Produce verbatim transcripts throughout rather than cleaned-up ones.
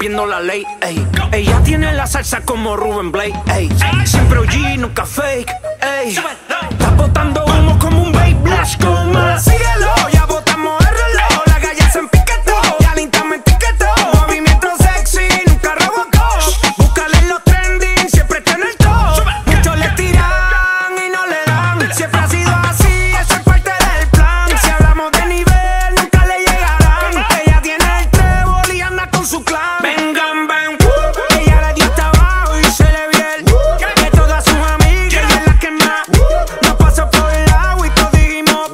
rompiendo la ley, ey. Ella tiene la salsa como Rubén Blade, ey. Siempre O G, nunca fake, ey. Está botando humo como un babe blast, con más. Síguelo, ya botamos el reloj. La galla se empiquetó, ya linda me etiquetó. Movimiento sexy, nunca rebotó. Búscale en los trending, siempre está en el top. Muchos le tiran y no le dan. Siempre ha sido así, eso es parte del plan. Si hablamos de nivel, nunca le llegarán. Ella tiene el trébol y anda con su clan. Vengan, ven, ella le dio hasta abajo y se le vio el de todas sus amigas, ella es la que más nos pasó por el agua y todos dijimos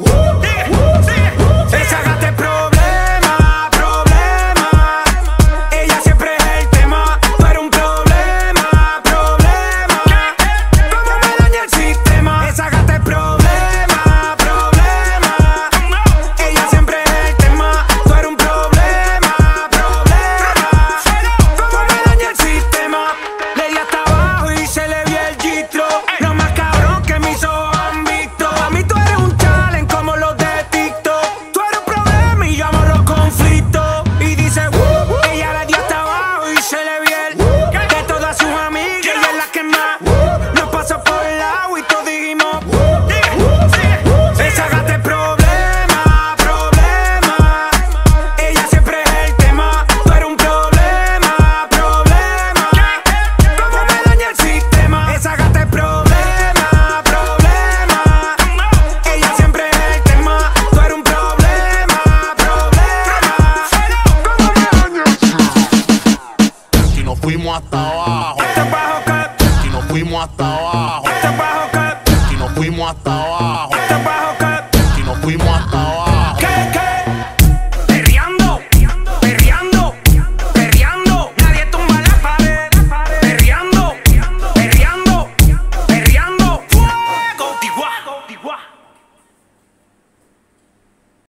esa gata es problema, problema. Ella siempre es el tema, pero un problema, problema. Como me daña el sistema. Esa gata es problema, problema. Ella siempre es el tema, pero un problema, problema. Como me daña el sistema. Le di hasta abajo y se le vio el gistro. Lo más cabrón que mis ojos han visto. A mí tú eres un challenge como los de TikTok. Tú eres un problema y yo amo los conflictos. Y dice, "Woo", ella le dio hasta abajo y se le vio el de todas sus amigas, ella es la que más nos pasó por el agua y todos dijimos esa gata es problema, problema. Ella siempre es el tema, tú eres un problema, problema. Como me daña el sistema. Esa gata es problema, problema. Ella siempre es el tema, tú eres un problema, problema. Como me daña el sistema. Y nos fuimos hasta abajo. Hasta abajo, que, Y nos fuimos hasta abajo. hasta abajo, que. Y nos fuimos hasta abajo.